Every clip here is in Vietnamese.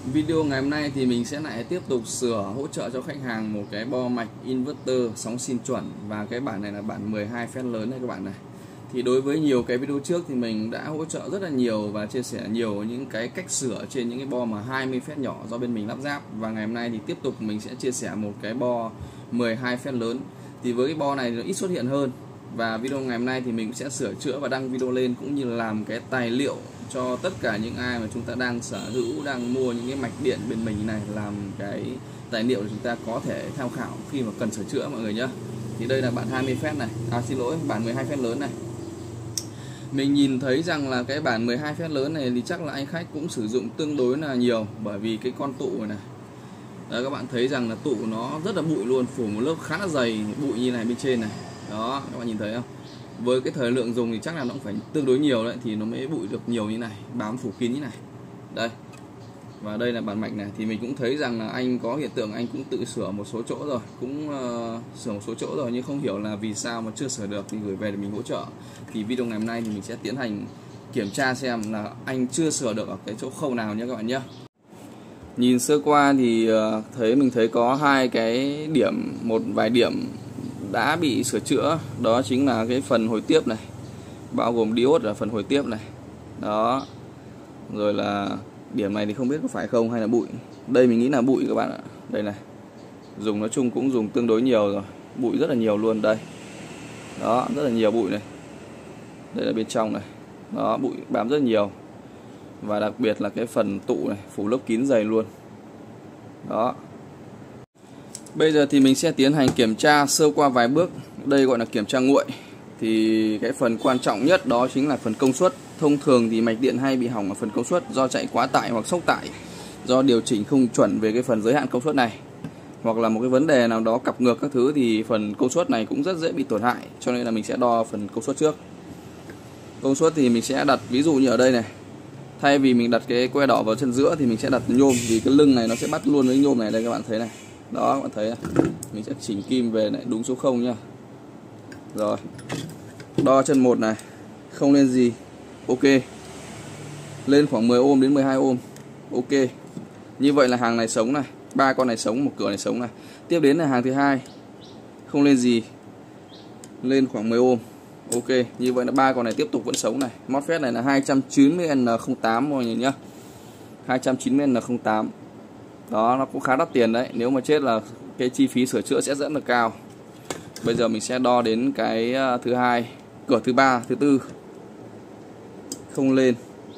Video ngày hôm nay thì mình sẽ lại tiếp tục sửa hỗ trợ cho khách hàng một cái bo mạch inverter sóng sin chuẩn, và cái bản này là bản 12 phét lớn này các bạn này. Thì đối với nhiều cái video trước thì mình đã hỗ trợ rất là nhiều và chia sẻ nhiều những cái cách sửa trên những cái bo mà 20 phét nhỏ do bên mình lắp ráp, và ngày hôm nay thì tiếp tục mình sẽ chia sẻ một cái bo 12 phét lớn. Thì với cái bo này nó ít xuất hiện hơn, và video ngày hôm nay thì mình sẽ sửa chữa và đăng video lên, cũng như là làm cái tài liệu cho tất cả những ai mà chúng ta đang sở hữu, đang mua những cái mạch điện bên mình như này, làm cái tài liệu để chúng ta có thể tham khảo khi mà cần sửa chữa mọi người nhé. Thì đây là bản 20 phét này, xin lỗi, bản 12 phét lớn này. Mình nhìn thấy rằng là cái bản 12 phét lớn này thì chắc là anh khách cũng sử dụng tương đối là nhiều, bởi vì cái con tụ này. Đấy, các bạn thấy rằng là tụ nó rất là bụi luôn, phủ một lớp khá là dày bụi như này bên trên này. Đó, các bạn nhìn thấy không? Với cái thời lượng dùng thì chắc là nó cũng phải tương đối nhiều đấy thì nó mới bụi được nhiều như này, bám phủ kín như này. Đây. Và đây là bản mạch này, thì mình cũng thấy rằng là anh có hiện tượng anh cũng tự sửa một số chỗ rồi, cũng sửa một số chỗ rồi, nhưng không hiểu là vì sao mà chưa sửa được thì gửi về để mình hỗ trợ. Thì video ngày hôm nay thì mình sẽ tiến hành kiểm tra xem là anh chưa sửa được ở cái chỗ khâu nào nhé các bạn nhé. Nhìn sơ qua thì mình thấy có hai cái điểm, một vài điểm đã bị sửa chữa, đó chính là cái phần hồi tiếp này, bao gồm diode là phần hồi tiếp này. Đó. Rồi là điểm này thì không biết có phải không hay là bụi. Đây mình nghĩ là bụi các bạn ạ. Đây này. Dùng nói chung cũng dùng tương đối nhiều rồi. Bụi rất là nhiều luôn đây. Đó, rất là nhiều bụi này. Đây là bên trong này. Đó, bụi bám rất nhiều. Và đặc biệt là cái phần tụ này, phủ lớp kín dày luôn. Đó. Bây giờ thì mình sẽ tiến hành kiểm tra sơ qua vài bước. Đây gọi là kiểm tra nguội. Thì cái phần quan trọng nhất đó chính là phần công suất. Thông thường thì mạch điện hay bị hỏng ở phần công suất do chạy quá tải hoặc sốc tải, do điều chỉnh không chuẩn về cái phần giới hạn công suất này, hoặc là một cái vấn đề nào đó cặp ngược các thứ, thì phần công suất này cũng rất dễ bị tổn hại. Cho nên là mình sẽ đo phần công suất trước. Công suất thì mình sẽ đặt ví dụ như ở đây này, thay vì mình đặt cái que đỏ vào chân giữa thì mình sẽ đặt nhôm, vì cái lưng này nó sẽ bắt luôn với nhôm này. Đây các bạn thấy này. Đó, các bạn thấy này. Mình sẽ chỉnh kim về lại đúng số 0 nhá. Rồi. Đo chân 1 này, không lên gì. Ok. Lên khoảng 10 ohm đến 12 ohm. Ok. Như vậy là hàng này sống này, 3 con này sống, một cửa này sống này. Tiếp đến là hàng thứ hai. Không lên gì. Lên khoảng 10 ohm. Ok, như vậy là 3 con này tiếp tục vẫn sống này. MOSFET này là 290N08 mọi người nhá. 290N08. Đó, nó cũng khá đắt tiền đấy. Nếu mà chết là cái chi phí sửa chữa sẽ rất là cao. Bây giờ mình sẽ đo đến cái thứ hai, cửa thứ ba, thứ tư. Không lên.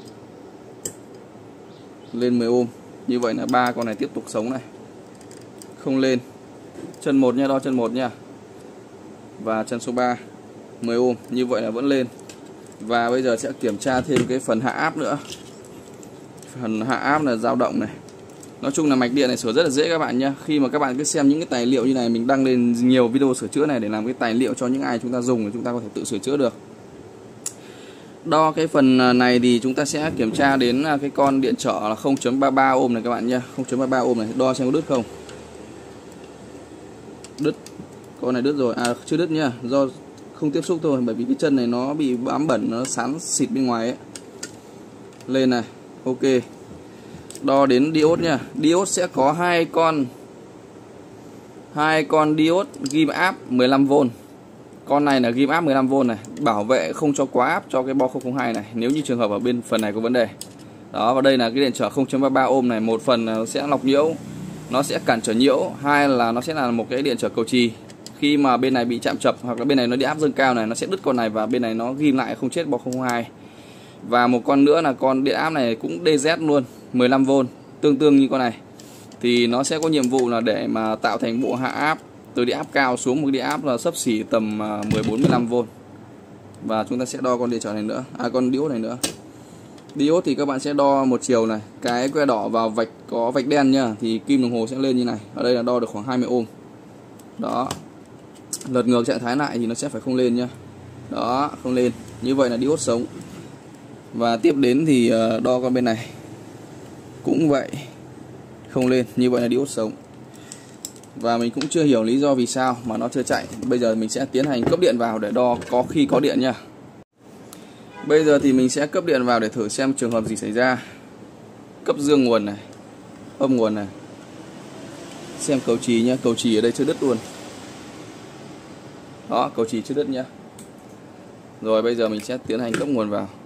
Lên 10 ohm. Như vậy là 3 con này tiếp tục sống này. Không lên. Chân 1 nha, đo chân 1 nha. Và chân số 3 10 ohm, như vậy là vẫn lên. Và bây giờ sẽ kiểm tra thêm cái phần hạ áp nữa. Phần hạ áp là dao động này. Nói chung là mạch điện này sửa rất là dễ các bạn nhé. Khi mà các bạn cứ xem những cái tài liệu như này, mình đăng lên nhiều video sửa chữa này để làm cái tài liệu cho những ai chúng ta dùng, thì chúng ta có thể tự sửa chữa được. Đo cái phần này thì chúng ta sẽ kiểm tra đến cái con điện trở là 0.33 ohm này các bạn nhé. 0.33 ohm này, đo xem có đứt không. Đứt. Con này đứt rồi, chưa đứt nhá, do không tiếp xúc thôi, bởi vì cái chân này nó bị bám bẩn, nó sán xịt bên ngoài ấy. Lên này, ok. Đo đến diode nha. Diode sẽ có hai con diode ghim áp 15V. Con này là ghim áp 15V này, bảo vệ không cho quá áp cho cái bo 002 này, nếu như trường hợp ở bên phần này có vấn đề. Đó, và đây là cái điện trở 0.33 ohm này, một phần nó sẽ lọc nhiễu, nó sẽ cản trở nhiễu, hai là nó sẽ là một cái điện trở cầu trì. Khi mà bên này bị chạm trập hoặc là bên này nó đi áp dâng cao này, nó sẽ đứt con này và bên này nó ghim lại không chết bo 002. Và một con nữa là con điện áp này cũng DZ luôn, 15V, tương như con này. Thì nó sẽ có nhiệm vụ là để mà tạo thành bộ hạ áp từ điện áp cao xuống một điện áp là xấp xỉ tầm 14-15V. Và chúng ta sẽ đo con điện trở này nữa, con diode này nữa. Diode thì các bạn sẽ đo một chiều này, cái que đỏ vào vạch có vạch đen nhá, thì kim đồng hồ sẽ lên như này. Ở đây là đo được khoảng 20 ohm. Đó. Lật ngược trạng thái lại thì nó sẽ phải không lên nhá. Đó, không lên. Như vậy là diode sống. Và tiếp đến thì đo con bên này. Cũng vậy. Không lên, như vậy là diode sống. Và mình cũng chưa hiểu lý do vì sao mà nó chưa chạy. Bây giờ mình sẽ tiến hành cấp điện vào để đo có khi có điện nha. Bây giờ thì mình sẽ cấp điện vào để thử xem trường hợp gì xảy ra. Cấp dương nguồn này. âm nguồn này. Xem cầu chì nhá, cầu chì ở đây chưa đứt luôn. Đó, cầu chì chưa đứt nhá. Rồi bây giờ mình sẽ tiến hành cấp nguồn vào.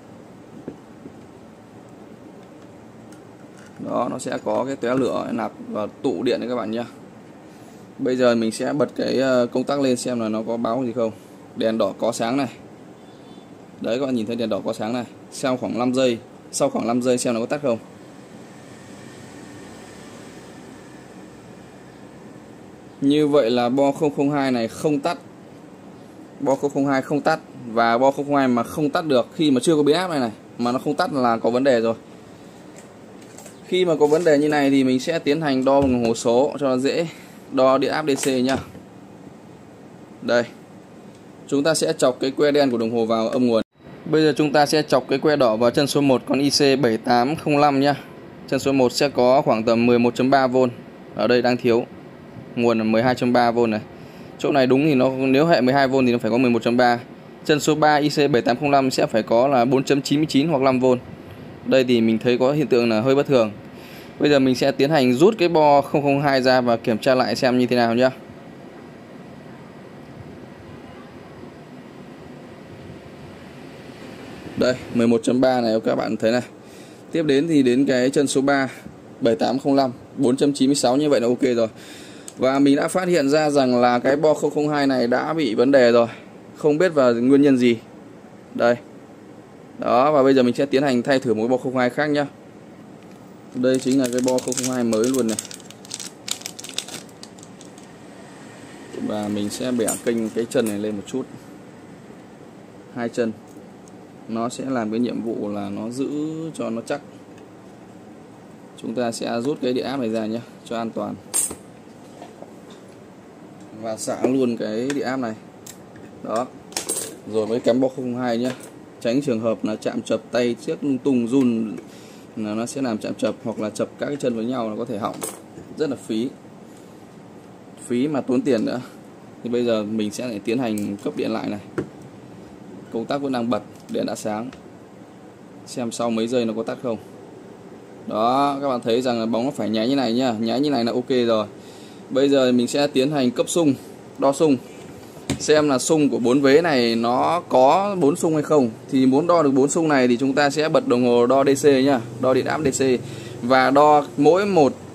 Đó, nó sẽ có cái tóe lửa nạp vào tụ điện đấy các bạn nhé. Bây giờ mình sẽ bật cái công tắc lên xem là nó có báo gì không. Đèn đỏ có sáng này. Đấy các bạn nhìn thấy đèn đỏ có sáng này. Sau khoảng 5 giây, sau khoảng 5 giây xem nó có tắt không. Như vậy là bo 002 này không tắt. Bo 002 không tắt. Và bo 002 mà không tắt được khi mà chưa có biến áp này mà nó không tắt là có vấn đề rồi. Khi mà có vấn đề như này thì mình sẽ tiến hành đo bằng đồng hồ số cho nó dễ. Đo điện áp DC nhá. Đây. Chúng ta sẽ chọc cái que đen của đồng hồ vào âm nguồn. Bây giờ chúng ta sẽ chọc cái que đỏ vào chân số 1 con IC7805 nhá. Chân số 1 sẽ có khoảng tầm 11.3V. Ở đây đang thiếu. Nguồn là 12.3V này. Chỗ này đúng thì nó nếu hệ 12V thì nó phải có 11.3. Chân số 3 IC7805 sẽ phải có là 4.99 hoặc 5V. Đây thì mình thấy có hiện tượng là hơi bất thường. Bây giờ mình sẽ tiến hành rút cái bo 002 ra và kiểm tra lại xem như thế nào nhá. Đây 11.3 này các bạn thấy này. Tiếp đến thì đến cái chân số 3 7805 4.96, như vậy là ok rồi. Và mình đã phát hiện ra rằng là cái bo 002 này đã bị vấn đề rồi. Không biết vào nguyên nhân gì. Đây. Đó, và bây giờ mình sẽ tiến hành thay thử một bo 02 khác nhá. Đây chính là cái bo 002 mới luôn này. Và mình sẽ bẻ kênh cái chân này lên một chút. Hai chân. Nó sẽ làm cái nhiệm vụ là nó giữ cho nó chắc. Chúng ta sẽ rút cái điện áp này ra nhé, cho an toàn. Và xả luôn cái điện áp này. Đó. Rồi mới cắm bo 02 nhé. Tránh trường hợp là chạm chập tay trước lung tung run là nó sẽ làm chạm chập, hoặc là chập các cái chân với nhau là có thể hỏng. Rất là phí. Phí mà tốn tiền nữa. Thì bây giờ mình sẽ lại tiến hành cấp điện lại này. Công tắc vẫn đang bật, điện đã sáng. Xem sau mấy giây nó có tắt không. Đó, các bạn thấy rằng là bóng nó phải nháy như này nhá. Nháy như này là ok rồi. Bây giờ mình sẽ tiến hành cấp xung, đo xung. Xem là xung của 4 vế này nó có 4 xung hay không. Thì muốn đo được 4 xung này thì chúng ta sẽ bật đồng hồ đo DC nhá, đo điện áp DC. Và đo mỗi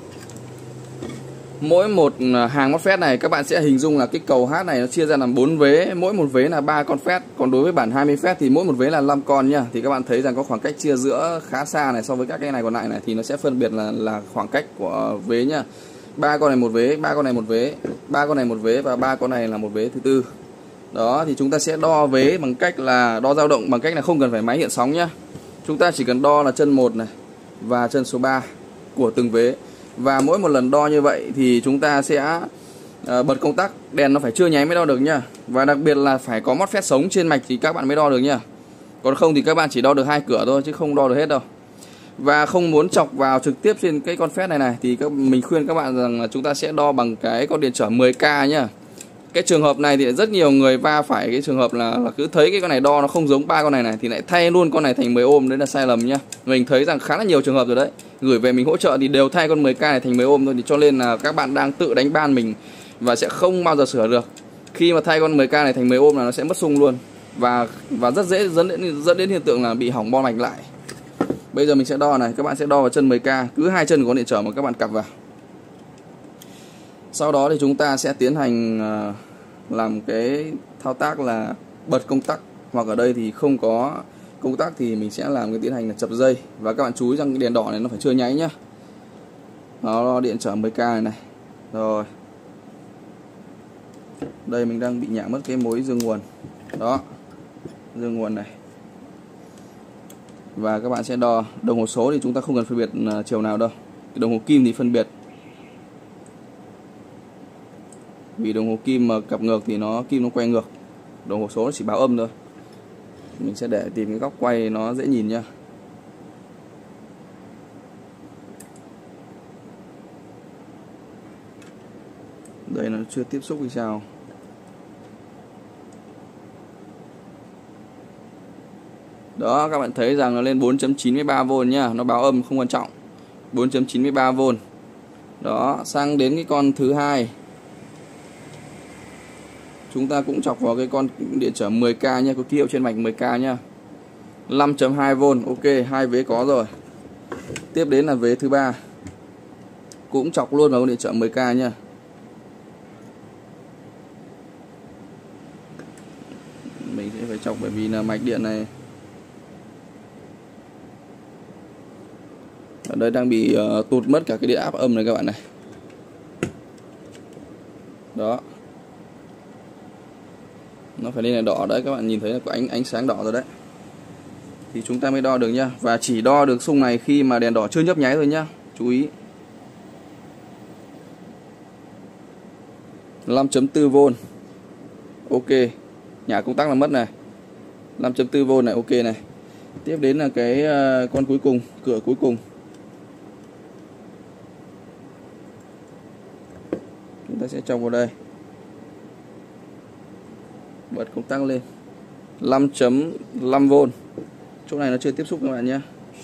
một hàng MOSFET này các bạn sẽ hình dung là cái cầu H này nó chia ra làm 4 vế, mỗi một vế là 3 con FET. Còn đối với bản 20 FET thì mỗi một vế là 5 con nhá. Thì các bạn thấy rằng có khoảng cách chia giữa khá xa này so với các cái này còn lại này, thì nó sẽ phân biệt là khoảng cách của vế nhá. 3 con này một vế, 3 con này một vế, 3 con này một vế và 3 con này là một vế thứ tư. Đó, thì chúng ta sẽ đo vế bằng cách là đo dao động bằng cách là không cần phải máy hiện sóng nhá. Chúng ta chỉ cần đo là chân 1 này và chân số 3 của từng vế. Và mỗi một lần đo như vậy thì chúng ta sẽ bật công tắc, đèn nó phải chưa nháy mới đo được nhá. Và đặc biệt là phải có MOSFET sống trên mạch thì các bạn mới đo được nhá. Còn không thì các bạn chỉ đo được 2 cửa thôi chứ không đo được hết đâu. Và không muốn chọc vào trực tiếp trên cái con FET này thì mình khuyên các bạn rằng là chúng ta sẽ đo bằng cái con điện trở 10K nhá. Cái trường hợp này thì rất nhiều người va phải cái trường hợp là cứ thấy cái con này đo nó không giống 3 con này thì lại thay luôn con này thành 10 ohm, đấy là sai lầm nhá. Mình thấy rằng khá là nhiều trường hợp rồi đấy. Gửi về mình hỗ trợ thì đều thay con 10K này thành 10 ohm thôi, thì cho nên là các bạn đang tự đánh ban mình và sẽ không bao giờ sửa được. Khi mà thay con 10K này thành 10 ohm là nó sẽ mất xung luôn và rất dễ dẫn đến hiện tượng là bị hỏng bo mạch lại. Bây giờ mình sẽ đo này, các bạn sẽ đo vào chân 10K, cứ hai chân của con điện trở mà các bạn cặp vào. Sau đó thì chúng ta sẽ tiến hành làm cái thao tác là bật công tắc, hoặc ở đây thì không có công tắc thì mình sẽ làm cái tiến hành là chập dây. Và các bạn chú ý rằng cái đèn đỏ này nó phải chưa nháy nhá. Đó, điện trở 10K này. Rồi. Đây mình đang bị nhả mất cái mối dương nguồn. Đó. Dương nguồn này. Và các bạn sẽ đo đồng hồ số thì chúng ta không cần phân biệt chiều nào đâu. Cái đồng hồ kim thì phân biệt. Vì đồng hồ kim mà cặp ngược thì kim nó quay ngược. Đồng hồ số nó chỉ báo âm thôi. Mình sẽ để tìm cái góc quay nó dễ nhìn nhá. Đây nó chưa tiếp xúc hay sao. Đó, các bạn thấy rằng nó lên 4.93V nhá, nó báo âm không quan trọng. 4.93V. Đó, sang đến cái con thứ hai, chúng ta cũng chọc vào cái con điện trở 10k nha, có ký hiệu trên mạch 10k nha. 5.2V, ok, hai vế có rồi. Tiếp đến là vế thứ ba, cũng chọc luôn vào con điện trở 10k nha. Mình sẽ phải chọc bởi vì là mạch điện này ở đây đang bị tụt mất cả cái điện áp âm này các bạn này. Đó, nó phải lên là đỏ đấy, các bạn nhìn thấy là có ánh sáng đỏ rồi đấy, thì chúng ta mới đo được nhá. Và chỉ đo được xung này khi mà đèn đỏ chưa nhấp nháy thôi nhá, chú ý. 5.4V, ok, nhà công tắc là mất này. 5.4V này, ok này. Tiếp đến là cái con cuối cùng, cửa cuối cùng, chúng ta sẽ chọc vào đây, bật công tắc lên. 5.5V, chỗ này nó chưa tiếp xúc các bạn nhé.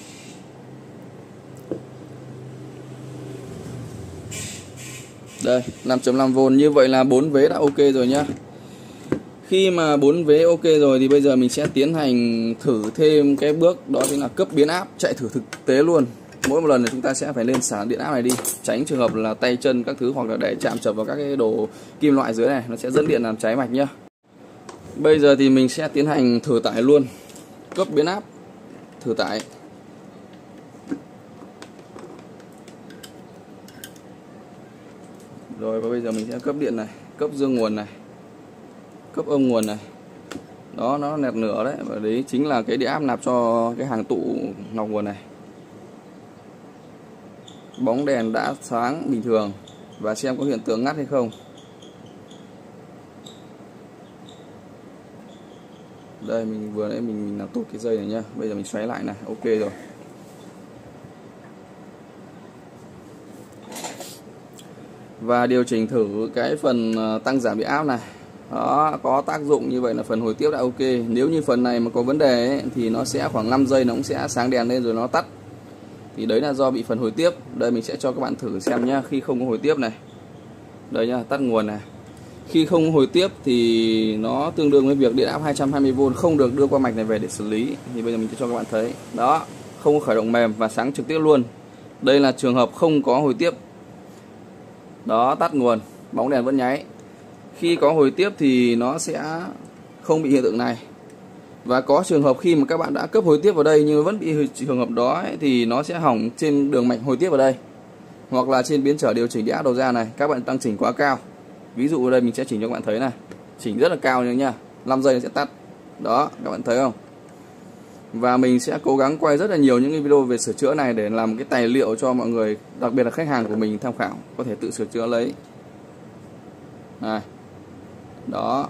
Đây, 5.5V, như vậy là 4 vế đã ok rồi nhá. Khi mà 4 vế ok rồi thì bây giờ mình sẽ tiến hành thử thêm cái bước, đó chính là cấp biến áp, chạy thử thực tế luôn. Mỗi một lần là chúng ta sẽ phải lên xả điện áp này đi, tránh trường hợp là tay chân các thứ hoặc là để chạm chập vào các cái đồ kim loại dưới này, nó sẽ dẫn điện làm cháy mạch nhá. Bây giờ thì mình sẽ tiến hành thử tải luôn, cấp biến áp, thử tải. Rồi và bây giờ mình sẽ cấp điện này, cấp dương nguồn này, cấp âm nguồn này. Đó, nó nẹt nửa đấy, và đấy chính là cái điện áp nạp cho cái hàng tụ nọc nguồn này. Bóng đèn đã sáng bình thường, và xem có hiện tượng ngắt hay không. Đây, mình vừa nãy mình làm tụt cái dây này nhá, bây giờ mình xoáy lại này, ok rồi. Và điều chỉnh thử cái phần tăng giảm điện áp này. Đó, có tác dụng như vậy là phần hồi tiếp đã ok. Nếu như phần này mà có vấn đề ấy, thì nó sẽ khoảng 5 giây nó cũng sẽ sáng đèn lên rồi nó tắt. Thì đấy là do bị phần hồi tiếp. Đây mình sẽ cho các bạn thử xem nhá, khi không có hồi tiếp này. Đây nhá, tắt nguồn này. Khi không có hồi tiếp thì nó tương đương với việc điện áp 220V không được đưa qua mạch này về để xử lý. Thì bây giờ mình sẽ cho các bạn thấy. Đó, không có khởi động mềm và sáng trực tiếp luôn. Đây là trường hợp không có hồi tiếp. Đó, tắt nguồn, bóng đèn vẫn nháy. Khi có hồi tiếp thì nó sẽ không bị hiện tượng này. Và có trường hợp khi mà các bạn đã cấp hồi tiếp vào đây nhưng vẫn bị trường hợp đó ấy, thì nó sẽ hỏng trên đường mạch hồi tiếp vào đây, hoặc là trên biến trở điều chỉnh điện áp đầu ra này, các bạn tăng chỉnh quá cao. Ví dụ ở đây mình sẽ chỉnh cho các bạn thấy này, chỉnh rất là cao nha, 5 giây nó sẽ tắt. Đó, các bạn thấy không? Và mình sẽ cố gắng quay rất là nhiều những cái video về sửa chữa này để làm cái tài liệu cho mọi người, đặc biệt là khách hàng của mình tham khảo, có thể tự sửa chữa lấy. Này. Đó.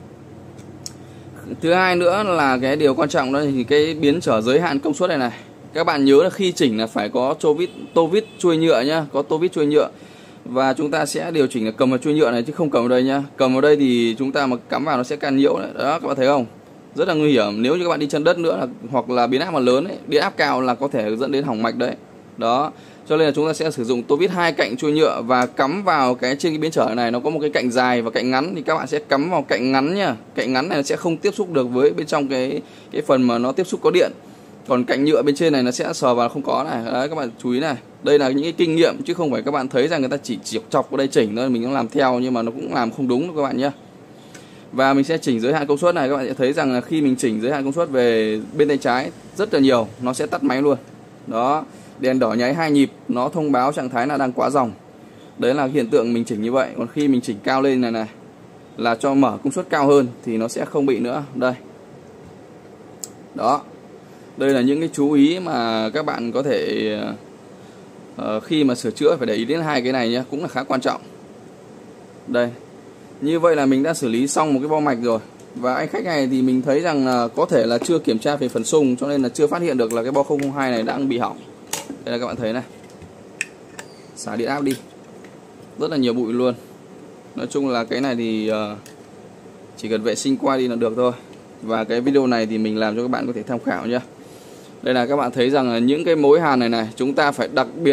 Thứ hai nữa là cái điều quan trọng đó thì cái biến trở giới hạn công suất này. Các bạn nhớ là khi chỉnh là phải có tô vít chuôi nhựa nhá, có tô vít chuôi nhựa. Và chúng ta sẽ điều chỉnh là cầm vào chuôi nhựa này chứ không cầm vào đây nhá. Cầm vào đây thì chúng ta mà cắm vào nó sẽ can nhiễu đấy. Đó, các bạn thấy không? Rất là nguy hiểm. Nếu như các bạn đi chân đất nữa là, hoặc là biến áp mà lớn ấy, điện áp cao là có thể dẫn đến hỏng mạch đấy. Đó. Cho nên là chúng ta sẽ sử dụng tô vít hai cạnh chuôi nhựa và cắm vào cái trên cái biến trở này nó có một cái cạnh dài và cạnh ngắn, thì các bạn sẽ cắm vào cạnh ngắn nha. Cạnh ngắn này nó sẽ không tiếp xúc được với bên trong cái phần mà nó tiếp xúc có điện. Còn cạnh nhựa bên trên này nó sẽ sờ vào không có này. Đấy, các bạn chú ý này. Đây là những cái kinh nghiệm chứ không phải các bạn thấy rằng người ta chỉ chọc vào đây chỉnh thôi, mình cũng làm theo nhưng mà nó cũng làm không đúng đâu các bạn nhé. Và mình sẽ chỉnh giới hạn công suất này, các bạn sẽ thấy rằng là khi mình chỉnh giới hạn công suất về bên tay trái rất là nhiều, nó sẽ tắt máy luôn. Đó, đèn đỏ nháy 2 nhịp nó thông báo trạng thái là đang quá dòng. Đấy là hiện tượng mình chỉnh như vậy. Còn khi mình chỉnh cao lên này là cho mở công suất cao hơn thì nó sẽ không bị nữa. Đây. Đó. Đây là những cái chú ý mà các bạn có thể khi mà sửa chữa phải để ý đến hai cái này nhé, cũng là khá quan trọng. Đây. Như vậy là mình đã xử lý xong một cái bo mạch rồi. Và anh khách này thì mình thấy rằng là có thể là chưa kiểm tra về phần xung, cho nên là chưa phát hiện được là cái bo 002 này đang bị hỏng. Đây là các bạn thấy này. Xả điện áp đi. Rất là nhiều bụi luôn. Nói chung là cái này thì chỉ cần vệ sinh qua đi là được thôi. Và cái video này thì mình làm cho các bạn có thể tham khảo nhé. Đây là các bạn thấy rằng là những cái mối hàn này chúng ta phải đặc biệt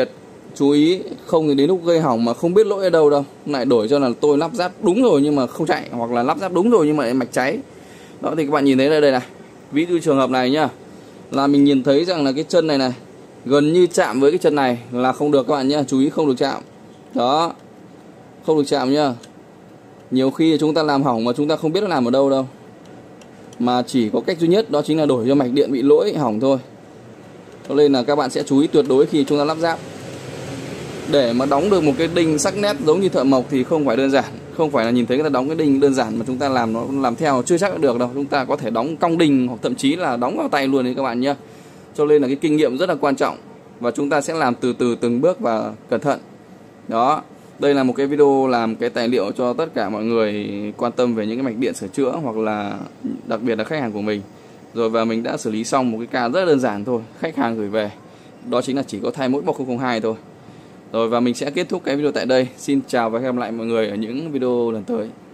chú ý không thì đến lúc gây hỏng mà không biết lỗi ở đâu đâu, lại đổi cho là tôi lắp ráp đúng rồi nhưng mà không chạy, hoặc là lắp ráp đúng rồi nhưng mà mạch cháy. Đó thì các bạn nhìn thấy đây này, ví dụ trường hợp này nhá, là mình nhìn thấy rằng là cái chân này này gần như chạm với cái chân này là không được các bạn nhá, chú ý không được chạm. Đó, không được chạm nhá. Nhiều khi chúng ta làm hỏng mà chúng ta không biết nó làm ở đâu đâu, mà chỉ có cách duy nhất đó chính là đổi cho mạch điện bị lỗi hỏng thôi. Cho nên là các bạn sẽ chú ý tuyệt đối khi chúng ta lắp ráp. Để mà đóng được một cái đinh sắc nét giống như thợ mộc thì không phải đơn giản. Không phải là nhìn thấy người ta đóng cái đinh đơn giản mà chúng ta làm nó làm theo chưa chắc được đâu. Chúng ta có thể đóng cong đinh hoặc thậm chí là đóng vào tay luôn đấy các bạn nhé. Cho nên là cái kinh nghiệm rất là quan trọng, và chúng ta sẽ làm từ từ từng bước và cẩn thận. Đó, đây là một cái video làm cái tài liệu cho tất cả mọi người quan tâm về những cái mạch điện sửa chữa, hoặc là đặc biệt là khách hàng của mình. Rồi, và mình đã xử lý xong một cái ca rất đơn giản thôi, khách hàng gửi về. Đó chính là chỉ có thay mỗi bọc 002 thôi. Rồi, và mình sẽ kết thúc cái video tại đây. Xin chào và hẹn gặp lại mọi người ở những video lần tới.